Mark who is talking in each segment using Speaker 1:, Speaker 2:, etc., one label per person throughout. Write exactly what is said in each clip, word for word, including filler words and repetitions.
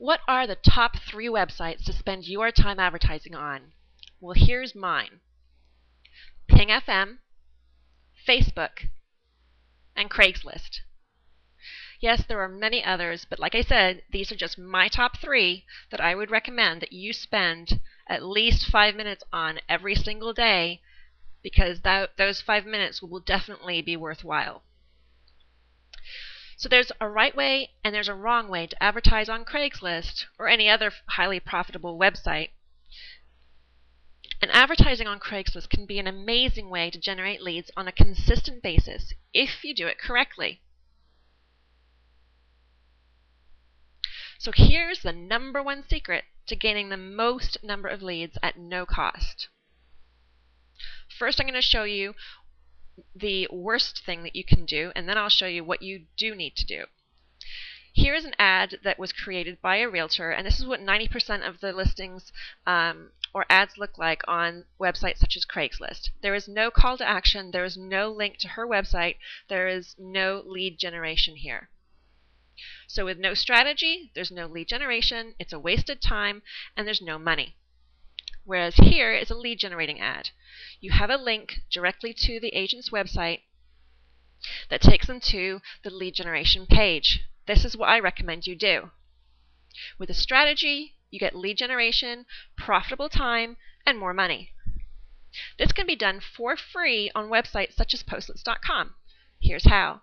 Speaker 1: What are the top three websites to spend your time advertising on? Well, here's mine. Ping F M, Facebook, and Craigslist. Yes, there are many others, but like I said, these are just my top three that I would recommend that you spend at least five minutes on every single day, because that, those five minutes will definitely be worthwhile. So there's a right way and there's a wrong way to advertise on Craigslist or any other highly profitable website. And advertising on Craigslist can be an amazing way to generate leads on a consistent basis if you do it correctly. So here's the number one secret to gaining the most number of leads at no cost. First, I'm going to show you the worst thing that you can do, and then I'll show you what you do need to do. Here is an ad that was created by a realtor, and this is what ninety percent of the listings um, or ads look like on websites such as Craigslist. There is no call to action, there is no link to her website, there is no lead generation here. So with no strategy, there's no lead generation, it's a wasted time, and there's no money. Whereas here is a lead generating ad. You have a link directly to the agent's website that takes them to the lead generation page. This is what I recommend you do. With a strategy, you get lead generation, profitable time, and more money. This can be done for free on websites such as Postlets dot com. Here's how.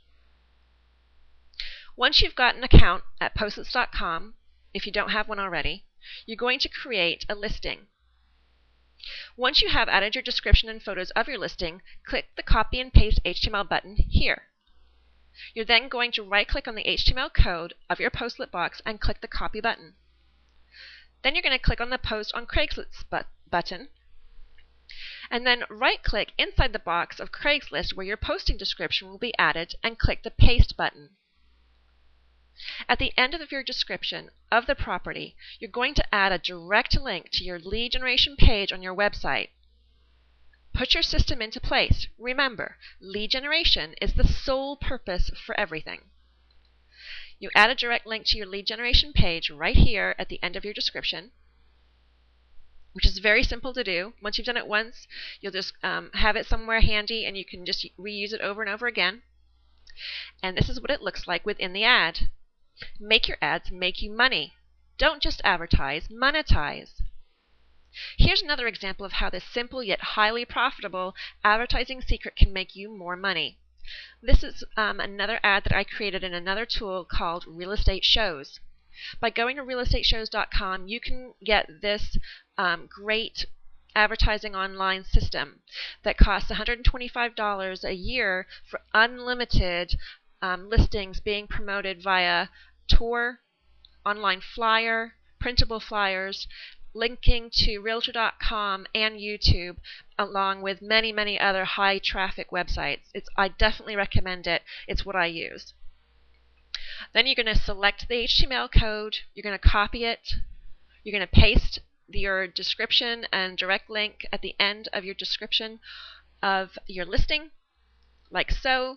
Speaker 1: Once you've got an account at Postlets dot com, if you don't have one already, you're going to create a listing. Once you have added your description and photos of your listing, click the Copy and Paste H T M L button here. You're then going to right-click on the H T M L code of your Postlet box and click the Copy button. Then you're going to click on the Post on Craigslist but button, and then right-click inside the box of Craigslist where your posting description will be added and click the Paste button. At the end of your description of the property, you're going to add a direct link to your lead generation page on your website. Put your system into place. Remember, lead generation is the sole purpose for everything. You add a direct link to your lead generation page right here at the end of your description, which is very simple to do. Once you've done it once, you'll just um, have it somewhere handy and you can just reuse it over and over again. And this is what it looks like within the ad. Make your ads make you money. Don't just advertise, monetize. Here's another example of how this simple yet highly profitable advertising secret can make you more money. This is um, another ad that I created in another tool called Real Estate Shows. By going to real estate shows dot com, you can get this um, great advertising online system that costs one hundred twenty-five dollars a year for unlimited um, listings being promoted via tour, online flyer, printable flyers, linking to realtor dot com and YouTube, along with many, many other high traffic websites. It's, I definitely recommend it. It's what I use. Then you're going to select the H T M L code, you're going to copy it, you're going to paste your description and direct link at the end of your description of your listing, like so.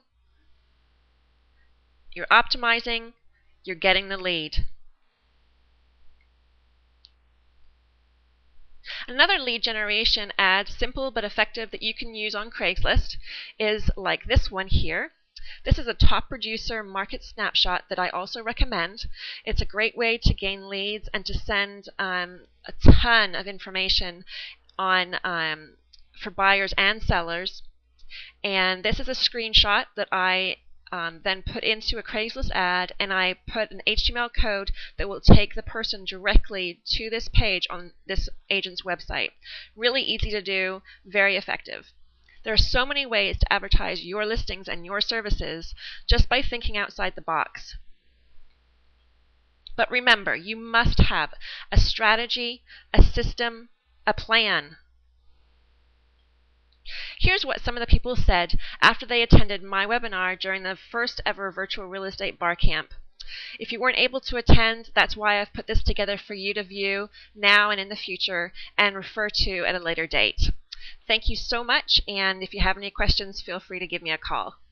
Speaker 1: You're optimizing, you're getting the lead. Another lead generation ad, simple but effective, that you can use on Craigslist is like this one here. This is a top producer market snapshot that I also recommend. It's a great way to gain leads and to send um, a ton of information on um, for buyers and sellers. And this is a screenshot that I um, then put into a Craigslist ad, and I put an H T M L code that will take the person directly to this page on this agent's website. Really easy to do, very effective. There are so many ways to advertise your listings and your services just by thinking outside the box. But remember, you must have a strategy, a system, a plan. Here's what some of the people said after they attended my webinar during the first ever virtual real estate bar camp. If you weren't able to attend, that's why I've put this together for you to view now and in the future and refer to at a later date. Thank you so much, and if you have any questions, feel free to give me a call.